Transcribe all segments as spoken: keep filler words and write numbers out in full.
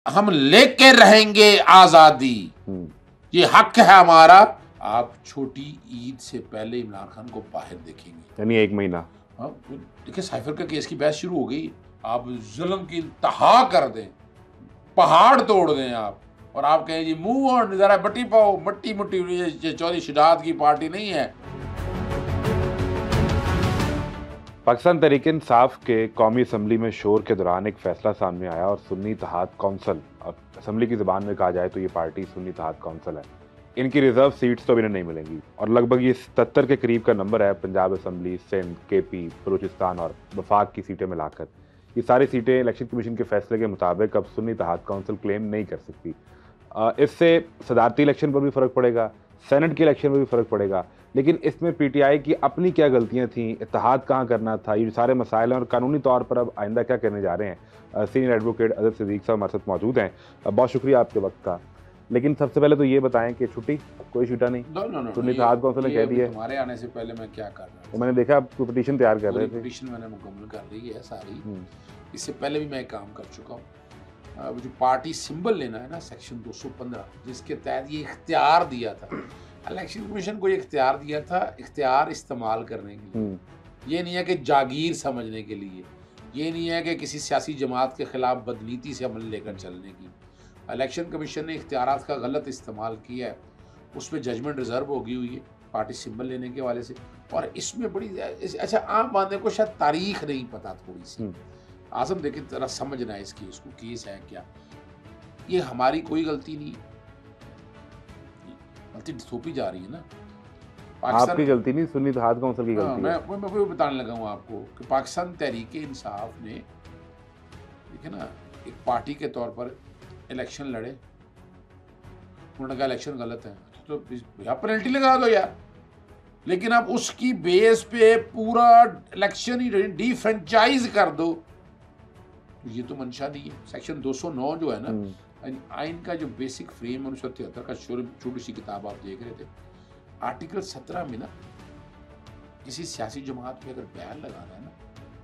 हम लेके रहेंगे आजादी, ये हक है हमारा। आप छोटी ईद से पहले इमरान खान को बाहर देखेंगे, यानी एक महीना। हाँ देखिए, साइफर का केस की बहस शुरू हो गई। आप जुल्म की इंतहा कर दें, पहाड़ तोड़ दें आप, और आप कहें जी मूव ऑन, जरा बट्टी पाओ, मट्टी मुट्टी, ये चौधरी शुजात की पार्टी नहीं है। पाकिस्तान तहरीक-ए-इंसाफ के कौमी असम्बली में शोर के दौरान एक फैसला सामने आया और सुन्नी इत्तेहाद कौंसिल, अब असम्बली की ज़बान में कहा जाए तो ये पार्टी सुन्नी इत्तेहाद कौंसिल है, इनकी रिजर्व सीट्स तो इन्हें नहीं मिलेंगी और लगभग ये सत्तर के करीब का नंबर है। पंजाब असम्बली, सिंध, के पी, बलूचिस्तान और वफाक की सीटें मिलाकर ये सारी सीटें इलेक्शन कमीशन के फैसले के मुताबिक अब सुन्नी इत्तेहाद कौंसिल क्लेम नहीं कर सकती। इससे सदारती इलेक्शन पर भी फ़र्क पड़ेगा, सेनेट के इलेक्शन में भी फ़र्क पड़ेगा। लेकिन इसमें पीटीआई की अपनी क्या गलतियां थीं, इत्तेहाद कहाँ करना था, ये सारे मसाइल हैं और कानूनी तौर पर अब आइंदा क्या करने जा रहे हैं। सीनियर एडवोकेट अजहर सिद्दीक साहब हमारे साथ मौजूद हैं। बहुत शुक्रिया आपके वक्त का। लेकिन सबसे पहले तो ये बताएं कि छुट्टी कोई छुट्टा नहीं, सुन्नी इत्तेहाद कौंसिल ने कह दिया। हमारे आने से पहले मैं क्या कर रहा था, तो मैंने देखा आप पिटीशन तैयार कर रहे थे। पिटीशन मैंने मुकम्मल कर ली है सारी, इससे पहले भी मैं काम कर चुका हूँ। जो पार्टी सिंबल लेना है ना, सेक्शन दो सौ पंद्रह, जिसके तहत ये इख्तियार दिया था, इलेक्शन कमीशन को ये इख्तियार दिया था, इख्तियार इस्तेमाल करने के लिए। ये नहीं है कि जागीर समझने के लिए, ये नहीं है कि किसी सियासी जमात के खिलाफ बदनीति से अमल लेकर चलने की। इलेक्शन कमीशन ने इख्तियारात का गलत इस्तेमाल किया है, उस पर जजमेंट रिजर्व होगी हुई है पार्टी सिंबल लेने के वाले से। और इसमें बड़ी अच्छा, आम बंदे को शायद तारीख नहीं पता थोड़ी सी। आजम देखिए, जरा समझना है इसकी, इसको केस है क्या, ये हमारी कोई गलती नहीं, गलती थोपी जा रही है ना। आपकी गलती नहीं, सुन्नी इत्तेहाद कौंसिल की गलती मैं, है। मैं, मैं वो बताने लगा हूँ आपको कि पाकिस्तान तहरीक-ए-इंसाफ ने, देखिए ना, एक पार्टी के तौर पर इलेक्शन लड़े, उन्होंने कहा इलेक्शन गलत है, तो भैया पेनल्टी लगा दो यार। लेकिन आप उसकी बेस पे पूरा इलेक्शन ही डिफ्रेंचाइज कर दो, ये तो मंशा नहीं है। सेक्शन दो सौ नौ जो है ना आइन का, जो बेसिक फ्रेम उन्नीस सौ तिहत्तर का, छोटी सी किताब आप देख रहे थे, आर्टिकल सत्रह में ना, किसी सियासी जमात में अगर बैन लगाना है ना,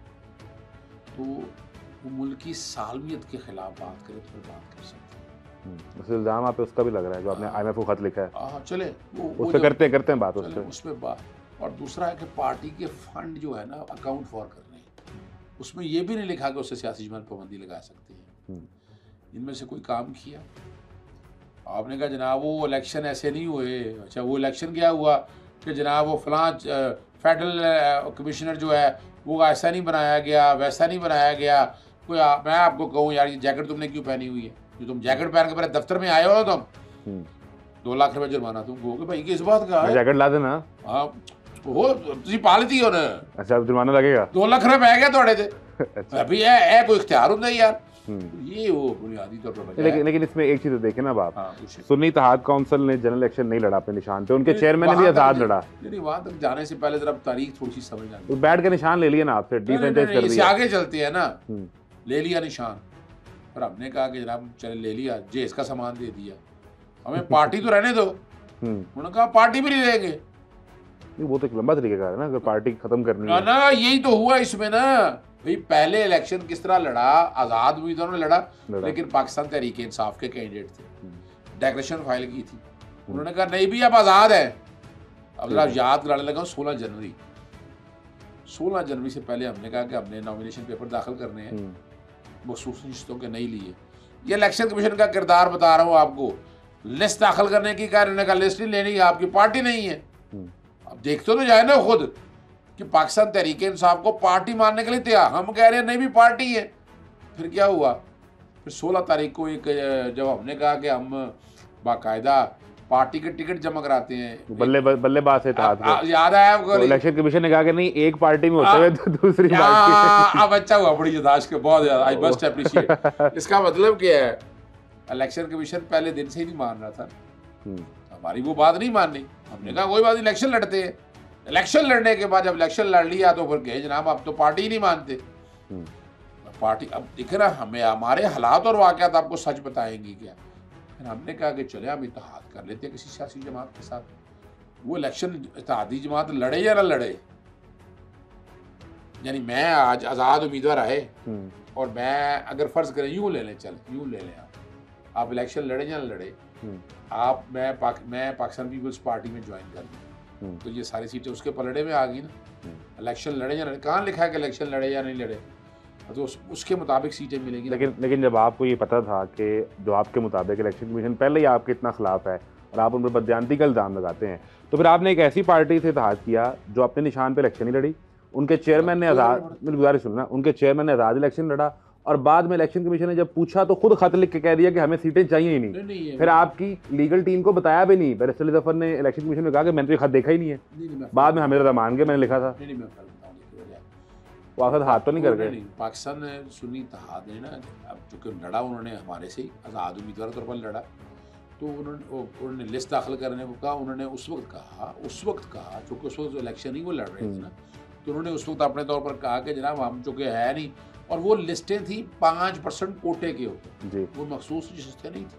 तो वो मुल्क की सालमियत के खिलाफ बात करे तो फिर बात कर सकते हैं। उस इल्जाम आप पे उसका भी लग रहा है जो आपने आईएमएफ को खत लिखा है। हाँ चले, वो उस पे करते हैं करते हैं बात, उसपे उसमें बात। और दूसरा है कि पार्टी के फंड जो है ना, अकाउंट फॉर करने, उसमें ये भी नहीं लिखा कि उससे सियासी जमात पाबंदी लगा सकते हैं। इनमें से कोई काम किया, आपने कहा जनाब वो इलेक्शन ऐसे नहीं हुए। अच्छा, वो इलेक्शन क्या हुआ कि जनाब वो फलां फेडरल कमिश्नर जो है वो ऐसा नहीं बनाया गया, वैसा नहीं बनाया गया। कोई आ, मैं आपको कहूँ यार, ये जैकेट तुमने क्यों पहनी हुई है, जो तुम जैकेट पहन के पहले दफ्तर में आए हो तुम, दो लाख रुपए जुर्माना तुम कहोगे भाई किस बात का है, जैकेट ला देना। हाँ वो तुम पालती हो ना। अच्छा, जुर्माना लगेगा, दो लाख रुपए पै गया थोड़े थे अभी है, है कोई इख्तियार होता है यार। ये वो बुनियादी तौर पर लेकिन लेकिन इसमें एक चीज देखें ना आप, हाँ, सुन्नी इत्तेहाद कौंसिल ने जनरल इलेक्शन नहीं लड़ा अपने निशान पे, उनके चेयरमैन ने भी आजाद लड़ा। नहीं, वहां तक जाने से पहले जरा तारीख थोड़ी सी समझना, तो बैठ के निशान ले लिया ना आपसे, डिफ्रेंचाइज कर दिया। आगे चलते हैं ना, ले लिया निशान, पर हमने कहा कि जनाब चले ले लिया, जेस का सामान दे दिया, हमें पार्टी तो रहने दो। उन्होंने कहा पार्टी भी नहीं देंगे। वो तो एक लंबा तरीका है ना, अगर पार्टी खत्म करनी है ना, यही तो हुआ इसमें ना भाई। पहले इलेक्शन किस तरह लड़ा, आजाद उम्मीदवारों ने लड़ा, लड़ा। लेकिन पाकिस्तान तहरीक-ए-इंसाफ के कैंडिडेट थे, डेक्लेरेशन फाइल की थी, उन्होंने कहा नहीं भी अब आजाद है। अब जरा याद कराने लगा, सोलह जनवरी सोलह जनवरी से पहले हमने कहा कि हमने नॉमिनेशन पेपर दाखिल करने हैं, वो सूचना के नहीं लिए। ये इलेक्शन कमीशन का किरदार बता रहा हूँ आपको, लिस्ट दाखिल करने की कहा, उन्होंने कहा लिस्ट नहीं लेनी, आपकी पार्टी नहीं है। अब देखते तो जाए ना खुद कि पाकिस्तान तहरीक-ए-इंसाफ को पार्टी मानने के लिए तैयार, हम कह रहे हैं नहीं भी पार्टी है। फिर क्या हुआ, फिर सोलह तारीख को एक जब हमने कहा कि हम बाकायदा पार्टी के टिकट जमा कराते हैं, बल्ले बल्लेबाज से था, याद आया आपको? तो इलेक्शन कमीशन ने कहा कि नहीं, एक पार्टी में होते हुए दूसरी पार्टी। अब अच्छा हुआ, बड़ी याददाश्त के, बहुत ज्यादा, आई मस्ट अप्रिशिएट। इसका मतलब क्या है, इलेक्शन कमीशन पहले दिन से ही नहीं मान रहा था, हमारी वो बात नहीं माननी। हमने कहा कोई बात, इलेक्शन लड़ते हैं। इलेक्शन लड़ने के बाद जब इलेक्शन लड़ लिया तो फिर कहे जनाब आप तो पार्टी ही नहीं मानते। पार्टी अब दिख रहा, हमें हमारे हालात और वाकयात आपको सच बताएंगी क्या। फिर हमने कहा कि चले हम इत्तेहाद कर लेते हैं किसी सियासी जमात के साथ। वो इलेक्शन इत्तेहादी जमात लड़े या ना लड़े, यानी मैं आज आज़ाद उम्मीदवार आए और मैं अगर फर्ज करें यूं ले लें, चल यूं ले लें आप, आप इलेक्शन लड़े या न लड़े, आप मैं पाक, मैं पाकिस्तान पीपल्स पार्टी में ज्वाइन कर दूँ तो ये सारी सीटें उसके पलड़े में आ गई ना। इलेक्शन लड़े या लड़े, कहाँ लिखा है कि इलेक्शन लड़े या नहीं लड़े, तो उस, उसके मुताबिक सीटें मिलेगी। लेकिन लेकिन जब आपको ये पता था कि जो आपके मुताबिक इलेक्शन कमीशन पहले ही आपके इतना खिलाफ है और आप उन पर बदयांती का इल्ज़ाम लगाते हैं, तो फिर आपने एक ऐसी पार्टी से इत्तेहाद किया जो अपने निशान पे इलेक्शन ही लड़ी, उनके चेयरमैन ने आज़ाद, मेरी गुजारिश सुनना, उनके चेयरमैन ने आज़ाद इलेक्शन लड़ा और बाद में इलेक्शन कमीशन ने जब पूछा तो खुद खत लिख के कह दिया कि हमें सीटें चाहिए ही नहीं, नहीं, नहीं फिर आपकी लीगल टीम को बताया भी नहीं। बैरिस्टर अली ज़फ़र ने इलेक्शन कमीशन में कहा कि मैंने तो ये खत देखा ही नहीं है, नहीं, नहीं, बाद में हमें मान के मैंने लिखा था। नहीं, नहीं, मैं बताऊंगी की वजह। वो आखिर हाथ तो नहीं कर गए। नहीं, पाकिस्तान ने सुन्नी इत्तेहाद ने ना, अब चूँकि लड़ा उन्होंने हमारे से ही आज़ाद उम्मीदवार तौर पर लड़ा, तो उन्होंने उन्होंने लिस्ट दाखिल करने को कहा। उन्होंने उस वक्त कहा उस वक्त कहा चूँकि उस वक्त इलेक्शन ही वो लड़ रहे थे ना, तो उन्होंने उस वक्त अपने तौर पर कहा कि जनाब हम चूँकि है नहीं, और वो लिस्टें थी पाँच परसेंट कोटे के ऊपर, वो मखसूस लिस्टें नहीं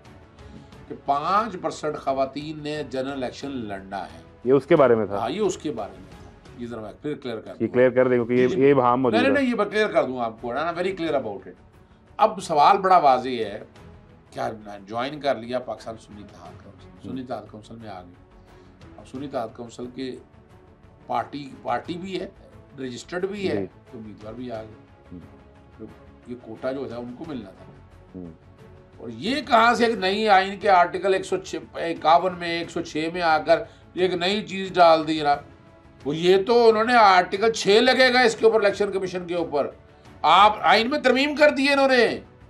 थी कि पाँच परसेंट खवातीन ने जनरल इलेक्शन लड़ना है। ये उसके बारे में था? हाँ, ये उसके बारे में था। ये जरा मैं फिर क्लियर कर ये क्लियर कर दें क्योंकि ये ये भाम मौजूद है। नहीं नहीं ये मैं क्लियर कर दूँ आपको, ना वेरी क्लियर अबाउट इट। अब सवाल बड़ा वाज़ेह है, क्या ज्वाइन कर लिया पाकिस्तान सुन्नी इत्तेहाद काउंसिल, सुन्नी इत्तेहाद काउंसिल में आ गए। अब सुन्नी इत्तेहाद काउंसिल के पार्टी पार्टी भी है, रजिस्टर्ड भी है, तो उम्मीदवार भी आ गए। तो ये कोटा जो था उनको मिलना था, और ये कहाँ से एक नई आइन के आर्टिकल एक सौ इक्यावन में एक सौ छः में आकर एक नई चीज़ डाल दी ना। वो ये तो उन्होंने आर्टिकल छः लगेगा इसके ऊपर, इलेक्शन कमीशन के ऊपर आप आइन में तरमीम कर दिए इन्होंने।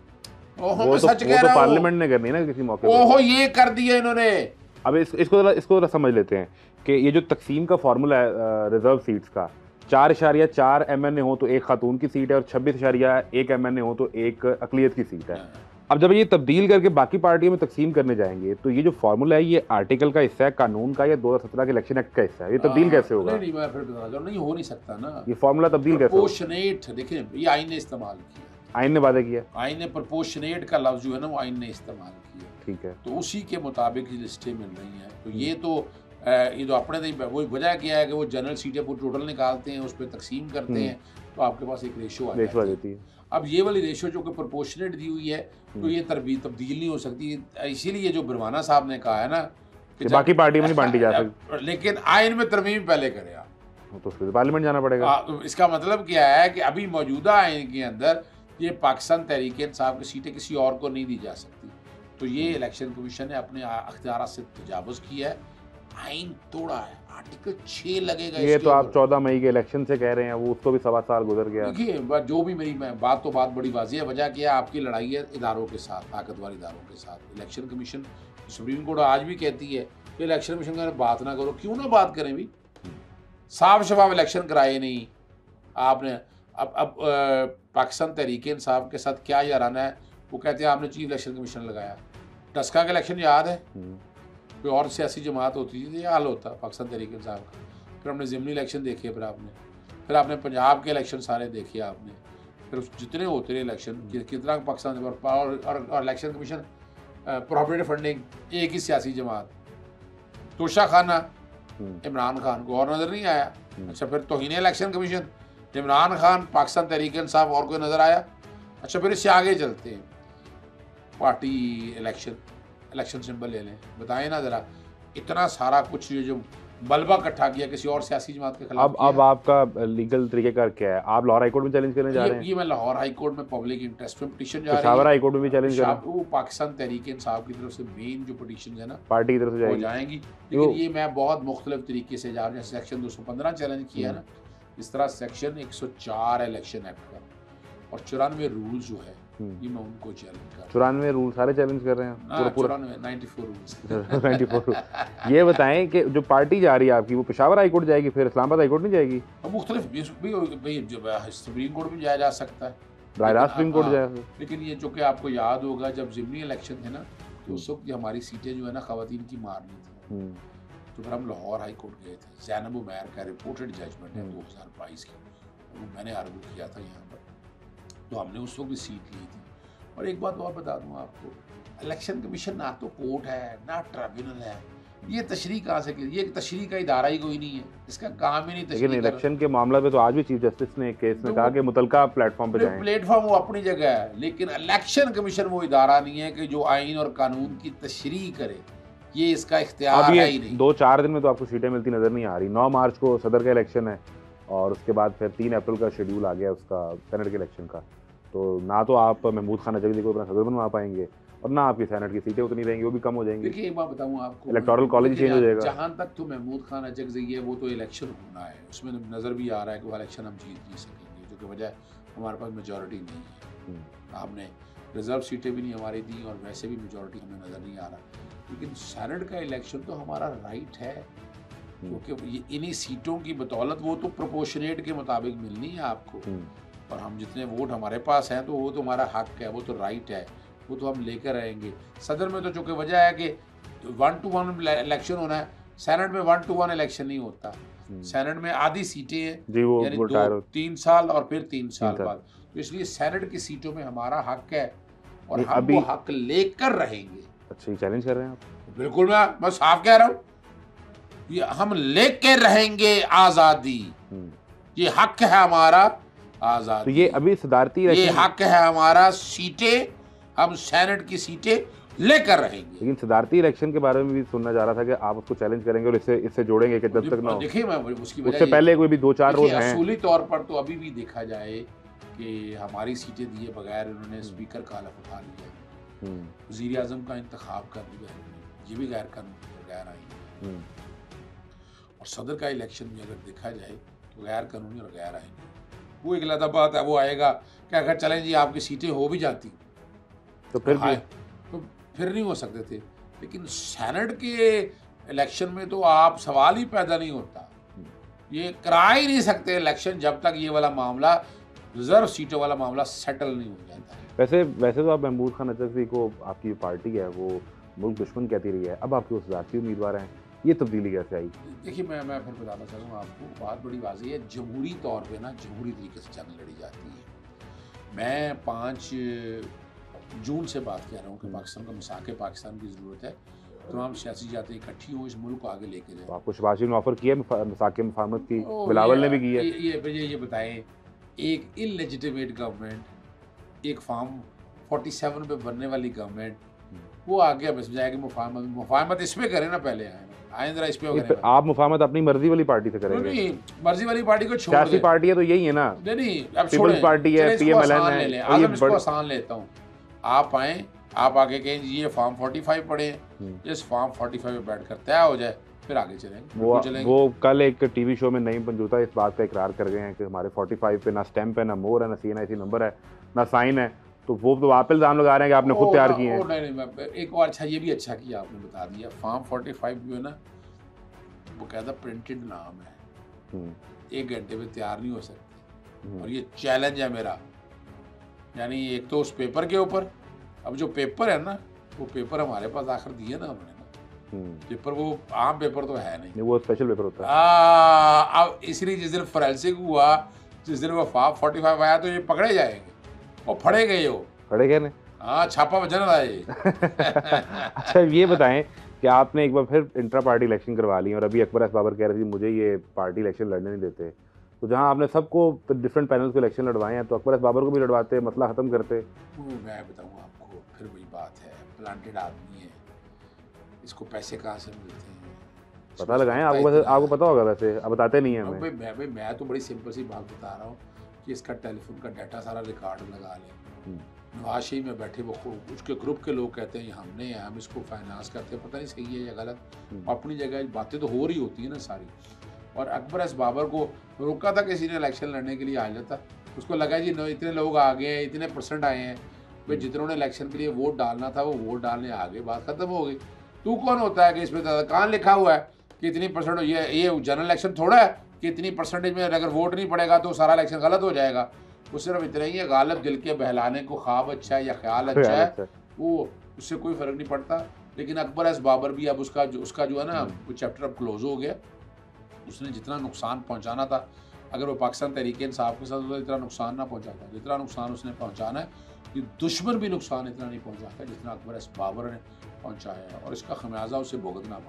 ओहो, मैं सच कह रहा हूँ, पार्लियामेंट ने करनी ना किसी मौके। ओहो, ये कर दिया इन्होंने। अब इस, इसको जरा इसको जरा समझ लेते हैं कि ये जो तकसीम का फार्मूला है रिजर्व सीट्स का, चार इशारिया चार एम एन ए हो तो एक खातून की सीट है और छब्बीस इशारिया एक एम एन ए हो तो एक अकलियत की सीट है। अब जब ये तब्दील करके बाकी पार्टियों में तकसीम करने जाएंगे तो ये जो फार्मूला है ये आर्टिकल का हिस्सा है, कानून का, या दो हज़ार सत्रह के इलेक्शन एक्ट का हिस्सा है? ये तब्दील कैसे होगा? नहीं, नहीं, मैं फिर बता रहा हूं, नहीं हो नहीं सकता ना ये फार्मूला तब्दील कैसे? प्रोपोर्शनेट, देखिए ये आइन ने इस्तेमाल किया, आइन ने वादा किया, आइन ने प्रोपोर्शनेट का लफ्ज जो है ना वो आइन ने इस्तेमाल किया, ठीक है, तो उसी के मुताबिक लिस्टें मिल रही हैं। तो ये तो ये तो अपने नहीं, वो वजह क्या है कि वो जनरल सीटें पूरी टोटल निकालते हैं, उस पर तकसीम करते हैं, तो आपके पास एक रेशो आ जाती है। अब ये वाली रेशो जो कि प्रोपोर्शनेट दी हुई है, तो ये तरबी तब्दील नहीं हो सकती। इसीलिए जो बुरवाना साहब ने कहा है ना कि बाकी पार्टी में नहीं बांटी जा सकती, लेकिन आइन में तरमीम पहले करे आप, तो उसके पार्लियामेंट जाना पड़ेगा। तो इसका मतलब क्या है कि अभी मौजूदा आइन के अंदर ये पाकिस्तान तहरीक इंसाफ की सीटें किसी और को नहीं दी जा सकती। तो ये इलेक्शन कमीशन ने अपने अख्तियार से तजावुज़ किया है, आइन तोड़ा है, आर्टिकल छः लगेगा। ये तो आप चौदह मई के इलेक्शन से कह रहे हैं, वो उसको भी सवा साल गुजर गया। देखिए जो भी मेरी बात तो बात बड़ी वाज़ेह है, वजह क्या है आपकी लड़ाई है इदारों के साथ, ताकतवर इदारों के साथ। इलेक्शन कमीशन, सुप्रीम कोर्ट आज भी कहती है कि इलेक्शन कमीशन का बात ना करो, क्यों ना बात करें भी, साफ शफाफ इलेक्शन कराए नहीं आपने। अब अब पाकिस्तान तहरीक इंसाफ के साथ क्या याराना है, वो कहते हैं आपने चीफ इलेक्शन कमीशन लगाया। टस्का का इलेक्शन याद है, कोई और सियासी जमात होती थी, ये हाल होता पाकिस्तान तहरीक इंसाफ का। फिर हमने ज़िमनी इलेक्शन देखे, फिर आपने फिर आपने पंजाब के इलेक्शन सारे देखे आपने, फिर जितने होते रहे इलेक्शन कितना पाकिस्तान और इलेक्शन कमीशन, प्रॉपर्टी फंडिंग, एक ही सियासी जमात, तोशा खाना, इमरान खान को और नज़र नहीं आया। अच्छा, फिर तौहीन इलेक्शन कमीशन, इमरान खान, पाकिस्तान तहरीक इंसाफ, और कोई नज़र आया? अच्छा, फिर इससे आगे चलते हैं, पार्टी इलेक्शन, इलेक्शन सिंबल ले लें, बताएं ना ज़रा, इतना सारा कुछ ये जो मलबा इकट्ठा किया किसी और सियासी जमात के खिलाफ। अब अब आपका लीगल तरीक़ेकार क्या है? आप लाहौर हाई कोर्ट में चैलेंज करने जा रहे हैं? ये मैं लाहौर हाई कोर्ट में पब्लिक इंटरेस्ट में पिटीशन जा रही है, पेशावर हाई कोर्ट में भी चैलेंज कर रहे हैं। वो पाकिस्तान तहरीक इंसाफ की तरफ से मेन जो पिटीशन है ना पार्टी की तरफ से हो जाएंगी, लेकिन ये मैं बहुत मुख्तलिफ तरीके से जा रहा हूँ। सेक्शन दो सौ पंद्रह चैलेंज किया ना, इस तरह सेक्शन एक सौ चार इलेक्शन एक्ट का और चौरानवे रूल जो है, ये मैं उनको चैलेंज कर चौरानवे रूल सारे चैलेंज कर रहे हैं, पूरा पूरा चौरानवे रूल्स चौरानवे। ये बताएं कि जो पार्टी जा रही है आपकी, वो पेशावर हाई कोर्ट जाएगी, फिर इस्लामाबाद हाई कोर्ट नहीं जाएगी? मुख्तलिफ भी सुप्रीम कोर्ट भी जाया जा सकता है, राय रास्त सुप्रीम कोर्ट जाएगा। लेकिन ये जो कि आपको याद होगा जब ज़िमनी इलेक्शन थे ना, तो उस वक्त हमारी सीटें जो है ना खवातीन की मारनी थी, तो फिर हम लाहौर हाई कोर्ट गए थे। ज़ैनब उमैर का रिपोर्टेड जजमेंट है दो हज़ार बाईस की, वो मैंने आर्गू किया था यहाँ पर, तो हमने उस वक्त भी सीट ली थी। और एक बात और बता दूं आपको, इलेक्शन कमीशन ना तो कोर्ट है ना ट्रिब्यूनल है, ये तशरीह कहाँ से की? ये तशरीह का इदारा ही कोई नहीं है, इसका काम ही नहीं लेकिन तशरीह कर। इलेक्शन के मामला पे तो आज भी चीफ जस्टिस ने एक केस में तो कहा वो- कि मुतलका प्लेटफॉर्म पे जाएं। प्लेटफॉर्म वो अपनी जगह है, लेकिन इलेक्शन कमीशन वो इदारा नहीं है कि जो आइन और कानून की तशरीह करे, ये इसका अब इख्तियार है ये ही नहीं। दो चार दिन में तो आपको सीटें मिलती नजर नहीं आ रही। नौ मार्च को सदर का इलेक्शन है और उसके बाद फिर तीन अप्रैल का शेड्यूल आ गया उसका सेनेट के इलेक्शन का। तो ना तो आप महमूद खान नजरी को अपना सदर बनवा पाएंगे और ना आपकी सेनेट की सीटें उतनी रहेंगी, वो भी कम हो जाएंगी। देखिए एक बात बताऊं आपको, इलेक्टोरल कॉलेज चेंज हो जाएगा। जहाँ तक तो महमूद खान अजगज़ई है वो तो इलेक्शन होना है, उसमें नज़र भी आ रहा है कि वो इलेक्शन हम जीत नहीं सकेंगे, जो कि वजह हमारे पास मेजॉरिटी नहीं है। आपने रिजर्व सीटें भी नहीं हमारी दी और वैसे भी मेजॉरिटी हमें नज़र नहीं आ रहा। लेकिन सेनेट का इलेक्शन तो हमारा राइट है, क्योंकि ये इन्हीं सीटों की बदौलत वो तो प्रोपोर्शनेट के मुताबिक मिलनी है आपको, और हम जितने वोट हमारे पास हैं तो वो तो हमारा हक है, वो तो राइट है, वो तो हम लेकर रहेंगे। सदर में तो चूँकि वजह है कि वन टू वन इलेक्शन होना है, सेनेट में वन टू वन इलेक्शन नहीं होता। सेनेट में आधी सीटें हैं, जी वो यानी वो दो टायर तीन साल और फिर तीन साल साल। बाद, तो इसलिए सेनेट की सीटों में हमारा हक है और नहीं, हम अभी- वो हक लेकर रहेंगे। अच्छा, ये चैलेंज कर रहे हैं आप? बिल्कुल, मैं मैं साफ कह रहा हूँ, ये हम लेके रहेंगे आजादी, ये हक है हमारा तो आजादी, ये अभी सदारती ये इलेक्शन, हक है हमारा, सीटें हम सेनेट की सीटें लेकर रहेंगे। लेकिन सदारती इलेक्शन के बारे में भी सुनना जा रहा था कि आप उसको चैलेंज करेंगे और इससे इससे जोड़ेंगे कि जब तक ना हो। देखिए मैं उसकी वजह उससे ये- पहले कोई भी दो चार रोज देखिए, हैं। असूली तौर पर तो अभी भी देखा जाए कि हमारी सीटें दिए बगैर उन्होंने स्पीकर का हलफ उठा लिया, वज़ीर आज़म का इंतखाब कर लिया, ये भी गैर कानूनी गैर आईनी, और सदर का इलेक्शन भी अगर देखा जाए तो गैर कानूनी और गैर आईनी। वो एक अलग बात है, वो आएगा कि अगर चलें जी आपकी सीटें हो भी जाती तो फिर भी तो फिर नहीं हो सकते थे, लेकिन सेनेट के इलेक्शन में तो आप सवाल ही पैदा नहीं होता, ये करा ही नहीं सकते इलेक्शन जब तक ये वाला मामला, रिजर्व सीटों वाला मामला सेटल नहीं हो जाता है। वैसे वैसे तो आप महमूद खान अजगज़ई को, आपकी पार्टी है वो मुल्क दुश्मन कहती रही है, अब आपके उस जाती उम्मीदवार हैं, ये तब्दीली कैसे आई? देखिए मैं मैं फिर बताना चाहता हूँ आपको, बात बड़ी वाज़ेह है, जमहूरी तौर पे ना जमहूरी तरीके से जंग लड़ी जाती है। मैं पाँच जून से बात कर रहा हूँ कि पाकिस्तान को मिसाक पाकिस्तान की ज़रूरत है, तमाम सियासी जातें इकट्ठी हों, इस मुल्क को आगे लेके जाएं। तो आपको शहबाज शरीफ ने ऑफर किया है मिसाक मुफाहमत की, ओ, बिलावल ये- ने भी की है। ये ये ये, ये बताएं, एक इलेजिटिमेट गवर्नमेंट, एक फॉर्म सैंतालीस पे बनने वाली गवर्नमेंट, वो आगे बस जाएगी मुफाहमत मुफाहमत इस पे करें ना, पहले आए आए जरा इस पे नहीं, करें। फिर आप मुफाहमत अपनी मर्जी वाली पार्टी से करेंगे? नहीं, मर्जी वाली पार्टी को छोड़ सियासी दें। पार्टी है तो यही है ना। नहीं नहीं अब पीपल्स छोड़ें, पार्टी है, चलें इसको पीएमएलएन आसान है, ले लें, और ये आजम इसको बड़- आसान लेता हूँ। आप आए, आप आगे कहें जी ये फॉर्म पैंतालीस पढ़े, इस फॉर्म पैंतालीस पे बैठ कर तय हो जाए, फिर आगे चलेंगे। वो चलेंगे। वो कल एक टीवी शो में नईम पंजूता इस बात का इकरार कर गए हैं कि हमारे पैंतालीस पे ना स्टैंप है, ना मोहर है, ना सी एन आई सी नंबर है, ना साइन है। तो वो तो आप इल्जाम लगा रहे हैं कि आपने खुद ओ, तैयार ना- किए ओ, हैं। नहीं नहीं मैं एक और अच्छा, ये भी अच्छा किया आपने बता दिया, फॉर्म पैंतालीस जो है ना वो कहता प्रिंटेड नाम है, हम्म, एक घंटे में तैयार नहीं हो सकते, हम्म, और ये चैलेंज है मेरा, यानी एक तो उस पेपर के ऊपर, अब जो पेपर है ना वो पेपर हमारे पास आखिर दिए ना उन्होंने ना, हम्म। पेपर वो आम पेपर तो है नहीं। नहीं, वो स्पेशल पेपर होता है। आ, अब इसलिए जिस दिन फोरेंसिक हुआ, जिस दिन वो फॉर्म पैंतालीस आया तो ये पकड़े जाएंगे, वो फड़े गए हो, खड़े गए ने। हाँ छापा बजन रहा है ये। अच्छा ये बताएं कि आपने एक बार फिर इंट्रा पार्टी इलेक्शन करवा ली और अभी अकबर एस बाबर कह रहे थे मुझे ये पार्टी इलेक्शन लड़ने नहीं देते, तो जहां आपने सबको डिफरेंट पैनल्स को इलेक्शन लड़वाए हैं, तो अकबर एस बाबर को भी लड़वाते, मसला खत्म करते। वो मैं बताऊँ आपको, फिर वही बात है, प्लांटेड आदमी है, इसको पैसे कहाँ से मिलते हैं पता लगाएं, आपको वैसे आपको पता होगा, वैसे अब बताते नहीं है अब हमें। भाई मैं भाई मैं तो बड़ी सिंपल सी बात बता रहा हूँ कि इसका टेलीफोन का डाटा सारा रिकॉर्ड लगा लें, नवाज शरीफ में बैठे वो खु- उसके ग्रुप के लोग कहते हैं ये हमने हैं, हम इसको फाइनेंस करते हैं, पता नहीं सही है या गलत, अपनी जगह बातें तो हो रही होती है ना सारी। और अकबर एस बाबर को रोका था किसी ने इलेक्शन लड़ने के लिए आ जाता, उसको लगा जी नो इतने लोग आ गए हैं, इतने परसेंट आए हैं, भाई जितनों ने इलेक्शन के लिए वोट डालना था वो वोट डालने आ गए, बात खत्म हो गई। तू कौन होता है कि इसमें कहाँ लिखा हुआ है कि इतनी परसेंट, ये ये जनरल इलेक्शन थोड़ा है कि इतनी परसेंटेज में अगर वोट नहीं पड़ेगा तो सारा इलेक्शन गलत हो जाएगा। वो सिर्फ इतना ही है, गालिब दिल के बहलाने को ख्वाब अच्छा है या ख्याल अच्छा है, वो उससे कोई फ़र्क नहीं पड़ता। लेकिन अकबर एस बाबर भी अब उसका जो उसका जो है ना वो चैप्टर अब क्लोज हो गया, उसने जितना नुकसान पहुंचाना था, अगर वो पाकिस्तान तहरीक इंसाफ के साथ होता इतना नुकसान ना पहुंचाता, जितना नुकसान उसने पहुंचाना है, ये दुश्मन भी नुकसान इतना नहीं पहुंचाता जितना अकबर एस बाबर ने पहुंचाया है, और इसका खमियाजा उसे भुगतना पड़ेगा।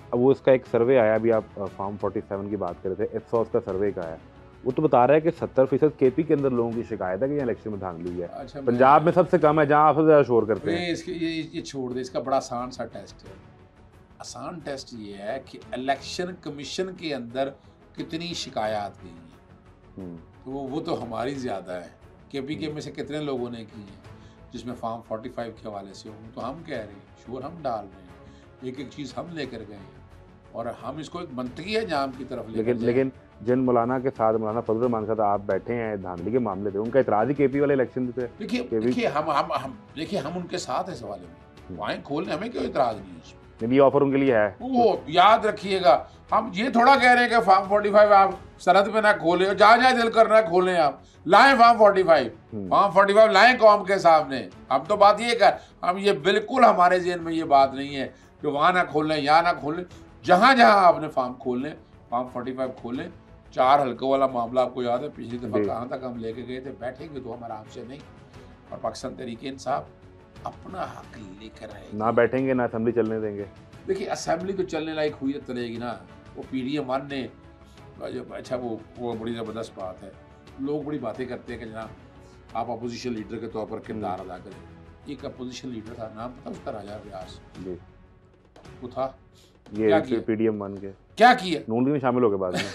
अब वो इसका एक सर्वे आया, अभी आप फॉर्म सैंतालीस की बात कर रहे थे, इप्सॉस का सर्वे का है, वो तो बता रहा है कि सत्तर फीसद केपी के अंदर लोगों की शिकायत है कि इलेक्शन में धांधली हुई है। अच्छा, पंजाब में सबसे कम है, जहाँ आप सबसे ज़्यादा शोर करते हैं। ये इसके ये ये छोड़ दे, इसका बड़ा आसान सा टेस्ट है। आसान टेस्ट ये है कि इलेक्शन कमीशन के अंदर कितनी शिकायत गई हैं, तो वो वो तो हमारी ज़्यादा है। केपी के में से कितने लोगों ने की है जिसमें फॉर्म पैंतालीस के हवाले से हो, तो हम कह रहे हैं, शोर हम डाल रहे हैं, एक एक चीज़ हम लेकर गए हैं और हम इसको एक मंतकी है जाम की तरफ लेकर लेकिन लेकिन जिन मौलाना के साथ, मौलाना फजल रहमान के साथ आप बैठे हैं धांधली के मामले पे, उनका इतराज़ ही केपी वाले इलेक्शन पे। देखिए देखिए हम हम हम देखिए हम उनके साथ है सवाल में, वाएं खोलने हमें कोई इतराज़ नहीं है उसमें। ये ऑफर उनके लिए है। वो याद रखिएगा, हम ये थोड़ा कह रहे हैं कि फार्म पैंतालीस आप सरहद पे ना खोलें, जहाँ जहाँ दिल कर रहा है खोलें, आप लाएं फार्म पैंतालीस, फार्म पैंतालीस लाएं कौम के सामने। हम तो बात ये कर, हम ये बिल्कुल हमारे ज़हन में ये बात नहीं है कि वहाँ ना खोलें यहाँ ना खोलें, जहाँ जहाँ आपने फार्म खोलने फार्म पैंतालीस खोलें। चार हल्कों वाला मामला आपको याद है पिछली दफ़ा कहाँ तक हम लेके गए थे, बैठेंगे तो हम आराम से नहीं, और पाकिस्तान तहरीक इंसाफ अपना हक लेकर आएगी। ना बैठेंगे ना असेंबली चलने देंगे। देखिए असेंबली तो चलने लायक हुई तो चलेगी ना, वो पी डी एम वन ने, अच्छा वो वो बड़ी ज़बरदस्त बात है, लोग बड़ी बातें करते हैं कि जनाब आप अपोजिशन लीडर के तौर पर किरदार अदा करें। एक अपोजिशन लीडर था, नाम पता उसका, राजा व्यास जी, वो था ये पीडीएम वन के क्या किया, नून में शामिल हो गए बाद में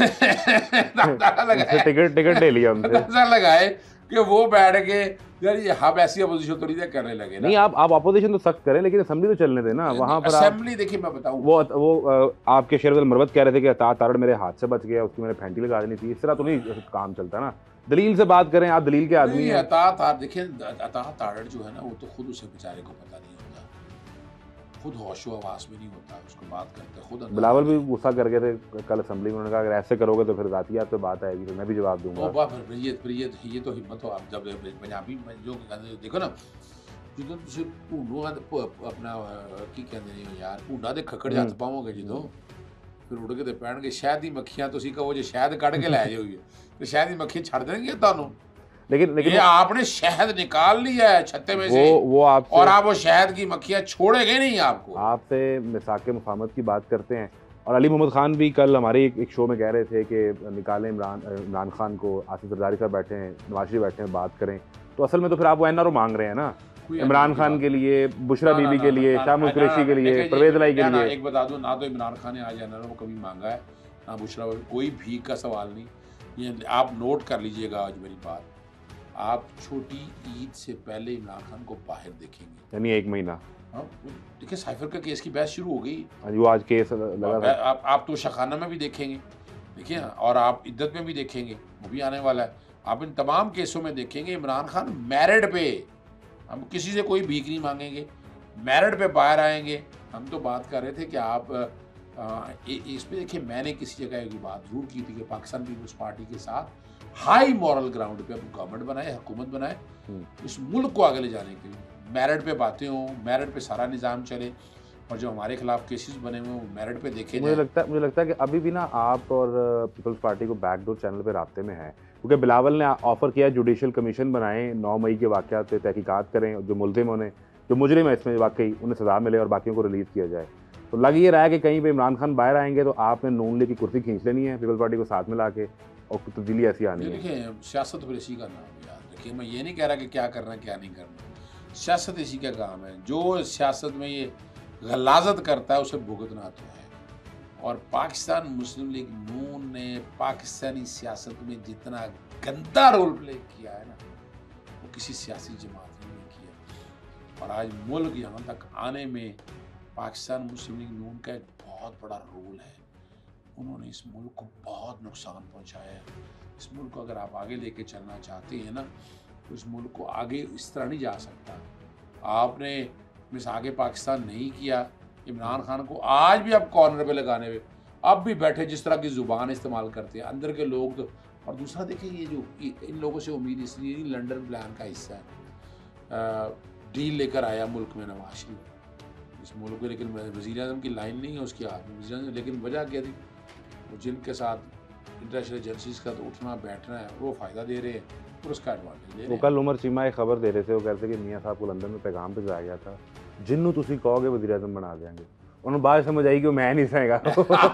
टिकट टिकट ले लिया उनसे, ऐसा लगाए कि वो बैठ के यार ये हम ऐसी अपोजिशन तो नहीं करने लगे ना। नहीं, आप आप अपोजिशन तो सख्त करें, लेकिन असेंबली तो चलने देना। वहां पर असेंबली देखिए मैं बताऊं, वो वो आपके शेर मरवत कह रहे थे कि अता तारड़ मेरे हाथ से बच गया, उसकी मैंने फैंटी लगा देनी थी, इस तरह तो नहीं काम चलता ना। दलील से बात करें, आप दलील के आदमी हैं। अता तार देखिए, अता तारड़ जो है ना, वो तो खुद उसे बेचारे को पता नहीं होता, खुद होशो आवास में नहीं होता, उसको बात करते खुद। बिलावल भी गुस्सा कर गए थे कल असेंबली में, उन्होंने कहा अगर ऐसे करोगे तो फिर जातियात पे बात आएगी, तो मैं भी जवाब दूंगा। फिर ये फिर ये ये तो हिम्मत हो, आप जब पंजाबी जो देखो ना, ਜਦੋਂ ਤੁਸੀਂ ਭੂੰਡੂ ਆਪਣਾ ਕੀ ਕਹਿੰਦੇ ਨੇ ਯਾਰ, ਭੂੰਡਾ ਦੇ ਖੱਖੜ ਹੱਥ ਪਾਵੋਗੇ ਜਦੋਂ, ਫਿਰ ਉੱਡ ਕੇ ਤੇ ਪੈਣਗੇ ਸ਼ਹਿਦ ਦੀ ਮੱਖੀਆਂ, ਤੁਸੀਂ ਕਹੋ ਜੇ ਸ਼ਹਿਦ ਕੱਢ ਕੇ ਲੈ ਜਾਓਗੇ ਤੇ ਸ਼ਹਿਦ ਦੀ ਮੱਖੀ ਛੱਡ ਦੇਣਗੇ ਤੁਹਾਨੂੰ। लेकिन लेकिन ये आपने शहद निकाल लिया है छत्ते में से, वो आपसे, और आप वो शहद की मक्खियां छोड़ेंगे नहीं आपको। आपसे मिसाक मुफाहमत की बात करते हैं, और अली मोहम्मद खान भी कल हमारे एक शो में कह रहे थे कि निकालें इमरान इमरान खान को, आसिफ जरदारी साहब बैठे हैं, नवाज शरीफ बैठे हैं, बात करें। तो असल में तो फिर आप वो एन आर ओ मांग रहे हैं ना, इमरान खान के लिए, बुशरा बीबी के लिए, शाह कुरैशी के लिए, परवेज लाई के लिए। एक बता दूं, ना तो इमरान खान ने आज एन आर ओ कभी मांगा है, ना बुशरा, कोई भीख का सवाल नहीं। ये आप नोट कर लीजिएगा आज मेरी बात, आप छोटी ईद से पहले इमरान खान को बाहर देखेंगे, यानी एक महीना। देखिए साइफर का केस की बहस शुरू हो गई, वो आज केस लगा था। आप आप तो शखाना में भी देखेंगे, देखिए, और आप इद्दत में भी देखेंगे, वो भी आने वाला है। आप इन तमाम केसों में देखेंगे इमरान खान मेरिट पे, हम किसी से कोई भीख नहीं मांगेंगे, मेरिट पे बाहर आएंगे। हम तो बात कर रहे थे कि आप आ, इस पे देखिए, मैंने किसी जगह की बात जरूर की थी कि पाकिस्तान पीपल्स पार्टी के साथ हाई मॉरल ग्राउंड पे अब गवर्नमेंट बनाए, हुकूमत बनाए, इस मुल्क को आगे ले जाने के लिए मेरिट पे बातें हों, मेरिट पे सारा निज़ाम चले, और जो हमारे खिलाफ केसेस बने हुए वो मेरिट पे देखे। मुझे लगता है मुझे लगता है कि अभी भी ना आप और पीपल्स पार्टी को बैकडोर चैनल पे रास्ते में है, क्योंकि बिलावल ने ऑफर किया जुडिशल कमीशन बनाएं, नौ मई के वाक़यात पे तहकीकात करें, जो मुलजिम होने जो मुजरिम है इसमें वाकई उन्हें सज़ा मिले और बाकियों को रिलीज़ किया जाए। तो लग ये रहा है कि कहीं पे इमरान खान बाहर आएंगे तो आपने नून लीग की कुर्सी खींच लेनी है पीपल्स पार्टी को साथ में ला के, और तब्दीली ऐसी आनी है। देखिए सियासत फिर इसी का नाम है यार, देखिए मैं ये नहीं कह रहा कि क्या करना क्या नहीं करना, सियासत इसी का काम है। जो सियासत में ये गलाजत करता है उसे भुगतना तो है, और पाकिस्तान मुस्लिम लीग नून ने पाकिस्तानी सियासत में जितना गंदा रोल प्ले किया है ना, वो किसी सियासी जमात ने नहीं किया। और आज मुल्क यहाँ तक आने में पाकिस्तान मुस्लिम लीग नून का एक बहुत बड़ा रोल है। उन्होंने इस मुल्क को बहुत नुकसान पहुँचाया है। इस मुल्क को अगर आप आगे लेके चलना चाहते हैं ना, तो इस मुल्क को आगे इस तरह नहीं जा सकता। आपने मिस आगे पाकिस्तान नहीं किया, इमरान खान को आज भी आप कॉर्नर पे लगाने में अब भी बैठे जिस तरह की ज़ुबान इस्तेमाल करते हैं अंदर के लोग तो। और दूसरा देखिए, ये जो इन लोगों से उम्मीद इसलिए नहीं, लंदन प्लान का हिस्सा है, डील लेकर आया मुल्क में नवाज शरीफ इस मुल्क को, लेकिन वज़ीर आज़म की लाइन नहीं है उसके हाथ में। लेकिन वजह क्या थी, वो जिनके साथ इंटरनेशनल एजेंसीज का तो उठना बैठना है वो फ़ायदा दे रहे हैं और उसका एडवांटेज ले रहे हैं। वो कल उमर चीमा एक खबर दे रहे थे, वो कहते कि मियाँ साहब को लंदन में पैगाम भिजवाया गया था, जिन्नू तुसी कहोगे वज़ीर आज़म बना देंगे। उन्हें बात समझ आई कि वो मैं नहीं सहेगा।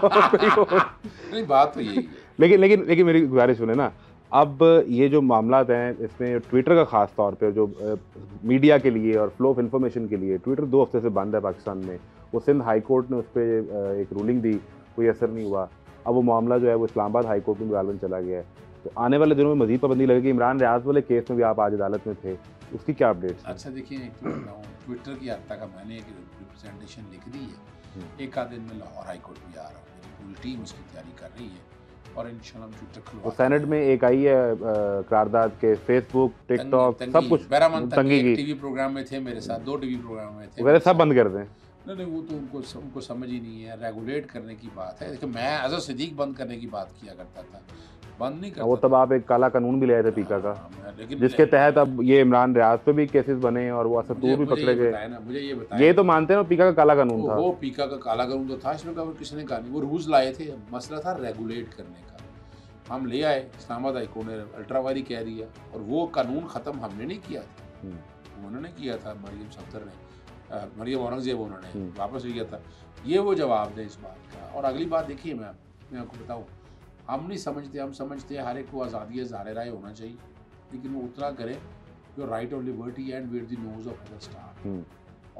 नहीं, बात तो यही है। लेकिन लेकिन लेकिन मेरी गुजारिश सुने ना, अब ये जो मामला हैं इसमें ट्विटर का ख़ास तौर पे जो मीडिया के लिए और फ्लो ऑफ इन्फॉर्मेशन के लिए ट्विटर दो हफ्ते से बंद है पाकिस्तान में। वो सिंध हाई कोर्ट ने उस पर एक रूलिंग दी, कोई असर नहीं हुआ। अब वो मामला जो है वो इस्लामाबाद हाई कोर्ट में गालबन चला गया है। तो आने वाले दिनों में मजीद पाबंदी लगेगी। इमरान रियाज वाले केस में भी आप आज अदालत में थे, उसकी क्या अपडेट्स? अच्छा देखिए, एक तो बताऊँ, ट्विटर की हद तक मैंने एक रिप्रेजेंटेशन लिख दी है। एक आध दिन में लाहौर हाई कोर्ट भी आ रहा हूँ, मेरी पूरी टीम उसकी तैयारी कर रही है और इंशाल्लाह हम ट्विटर खुलवा। तो सेनेट में एक आई है करारदाद के, फेसबुक, टिकटॉक, सब कुछ तंगी की टीवी प्रोग्राम में थे मेरे साथ, दो टीवी प्रोग्राम में थे, वगैरह सब बंद कर दें। नहीं नहीं, वो तो उनको उनको समझ ही नहीं है। रेगुलेट करने की बात है। देखिए, मैं एज अ सिद्दीक बंद करने की बात किया करता था, बंद नहीं करता। वो तब आप एक काला कानून भी ले आए थे पीका का, लेकिन जिसके तहत अब ये इमरान रियाज पे भी केसेस बने और वो असतूर भी पकड़े गए। मुझे ये बताया, ये तो मानते हैं पीका का काला कानून था। वो पीका का काला कानून तो था, इसमें का किसने कहा नहीं। वो रूल्स लाए थे, मसला था रेगुलेट करने का। हम ले आए, इस्लामाबाद हाई कोर्ट ने अल्ट्रावायरी कह रही है, और वो कानून ख़त्म हमने नहीं किया था, उन्होंने किया था, मरियम सफ्दर ने, मरियम औरंगजेब उन्होंने वापस लिया था। ये वो जवाब दें इस बात का। और अगली बात देखिए, मैं मैं आपको बताऊँ, हम नहीं समझते, हम समझते हैं हर एक को आज़ादी ज़ाहिर राय होना चाहिए, लेकिन वो उतना करे जो right of liberty end where the nose of other star.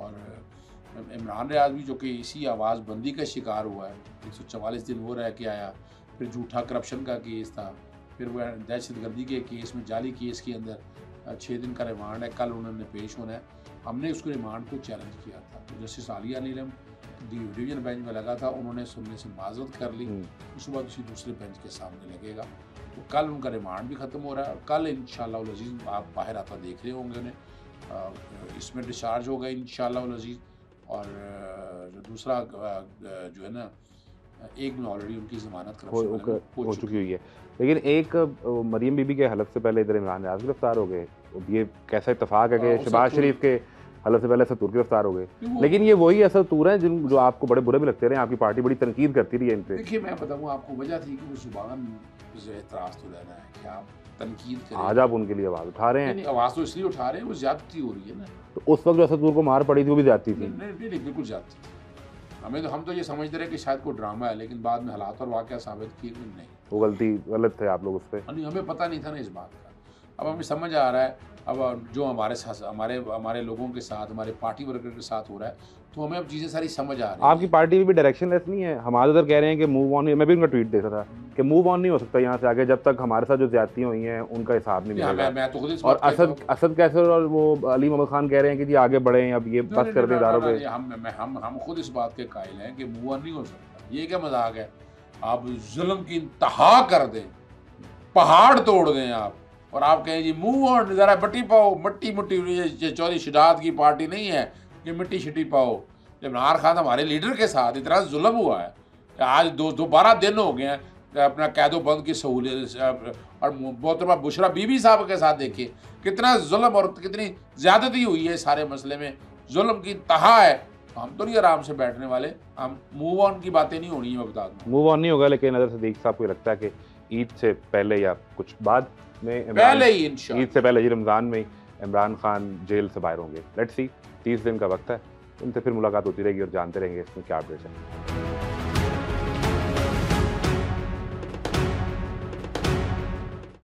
और इमरान रियाज भी जो कि इसी आवाज़ बंदी का शिकार हुआ है, एक सौ चवालीस दिन वो रह के आया, फिर झूठा करप्शन का केस था, फिर वह दहशतगर्दी के केस में, जाली केस के अंदर छः दिन का रिमांड है, कल उन्होंने पेश होना है। हमने उसको रिमांड को चैलेंज किया था, तो justice Aalia Neelum division bench में लगा था, उन्होंने सुनने से माजरत कर ली, उसके बाद उसी दूसरे बेंच के सामने लगेगा। तो कल उनका रिमांड भी ख़त्म हो रहा है, और कल इंशाअल्लाह उल अज़ीज़ आप बाहर आता देख रहे होंगे उन्हें, इसमें डिस्चार्ज होगा इंशाअल्लाह उल अज़ीज़। और जो दूसरा जो है ना, एक में ऑलरेडी उनकी ज़मानत हो, हो, हो चुकी हुई है। लेकिन एक मरियम बीबी के हलफ से पहले इधर इमरान रियाज गिरफ्तार हो गए। ये कैसा इत्तेफाक है कि शहबाज शरीफ के हलफ से पहले असतूर गिरफ्तार हो गए। लेकिन ये वही असतूर हैं जिन जो आपको बड़े बुरे भी लगते रहे, आपकी पार्टी बड़ी तनकीद करती रही है इन पे। देखिए, मैं बताऊँ आपको, वजह थी कि वो जुबान से एतराज़ तो लेना है कि आप तनकीद करें। आज आप उनके लिए आवाज़ उठा रहे हैं। आवाज़ तो इसलिए उठा रहे हैं, वो ज़्यादती हो रही है ना। तो उस वक्त जो असतूर को मार पड़ी थी वो भी ज़्यादती थी? नहीं नहीं, बिल्कुल ज़्यादती थी। हमें तो हम तो ये समझते रहे कि शायद कोई ड्रामा है, लेकिन बाद में हालात और वाक़या साबित किए कि नहीं, वो गलती गलत थे आप लोग उस पर। नहीं, हमें पता नहीं था ना इस बात का। अब हमें समझ आ रहा है, अब जो हमारे साथ हमारे हमारे लोगों के साथ, हमारे पार्टी वर्कर के साथ हो रहा है, तो हमें अब चीज़ें सारी समझ आ रही हैं। आपकी पार्टी में भी डायरेक्शन लेस नहीं है? हमारे उधर कह रहे हैं कि मूव ऑन, मैं भी उनका ट्वीट देखा था कि मूव ऑन नहीं हो सकता यहाँ से आगे जब तक हमारे साथ जो ज्यादतियाँ हुई हैं उनका हिसाब नहीं मिलेगा। मैं तो खुद और असद असद कैसर और वो अली मोहम्मद खान कह रहे हैं कि जी आगे बढ़े, अब ये बस कर दें इदारों पे। हम हम हम खुद इस बात के कायल हैं कि मूव ऑन नहीं हो सकता। ये क्या मजाक है? आप जुल्म की इंतहा कर दें, पहाड़ तोड़ दें आप, और आप कहें जी मूव ऑन, ज़रा मट्टी पाओ, मट्टी मुट्टी चौधरी शिदात की पार्टी नहीं है कि मिट्टी शिट्टी पाओ। जब इमरान खान हमारे लीडर के साथ इतना जुल्म हुआ है, आज दो दोबारा दिन हो गए हैं अपना कैदो बंद की सहूलियत, और मोहतरमा बुशरा बीबी साहब के साथ देखिए कितना जुल्म और कितनी ज़्यादती हुई है सारे मसले में, जुल्म की इंतहा है। हम तो नहीं आराम से बैठने वाले, हम मूव ऑन की बातें नहीं होनी है, मैं बता दूँ। मूव ऑन नहीं होगा, लेकिन नज़र सिद्दीक साहब को लगता है कि ईद से पहले या कुछ बाद में, पहले ही इंशाअल्लाह, ईद से पहले ही रमज़ान में इमरान खान जेल से बाहर होंगे। लेट्स सी, तीस दिन का वक्त है, उनसे फिर मुलाकात होती रहेगी और जानते रहेंगे इसमें क्या अपडेट है।